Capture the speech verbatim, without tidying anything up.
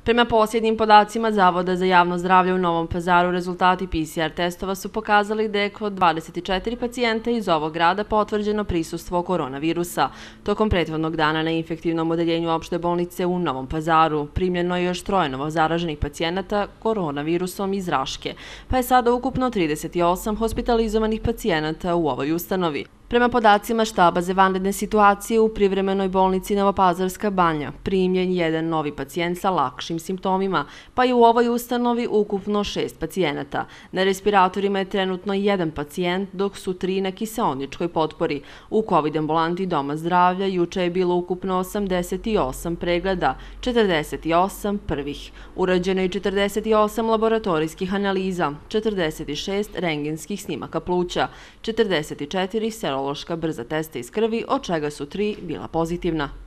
Prema posljednjim podacima Zavoda za javno zdravlje u Novom Pazaru, rezultati P C R testova su pokazali da je kod dvadeset četiri pacijenta iz ovog grada potvrđeno prisustvo koronavirusa. Tokom prethodnog dana na infektivnom odeljenju opšte bolnice u Novom Pazaru primljeno je još troje novo zaraženih pacijenata koronavirusom iz Raške, pa je sada ukupno trideset osam hospitalizovanih pacijenata u ovoj ustanovi. Prema podacima štaba za vanredne situacije u privremenoj bolnici Novopazarska banja primljen jedan novi pacijent sa lakšim simptomima, pa je u ovoj ustanovi ukupno šest pacijenata. Na respiratorima je trenutno jedan pacijent, dok su tri na kiseoničkoj potpori. U COVID ambulanti Doma zdravlja juče je bilo ukupno osamdeset osam pregleda, četrdeset osam prvih. Urađeno je četrdeset osam laboratorijskih analiza, četrdeset šest rentgenskih snimaka pluća, četrdeset četiri serološka brza testa iz krvi, od čega su tri bila pozitivna.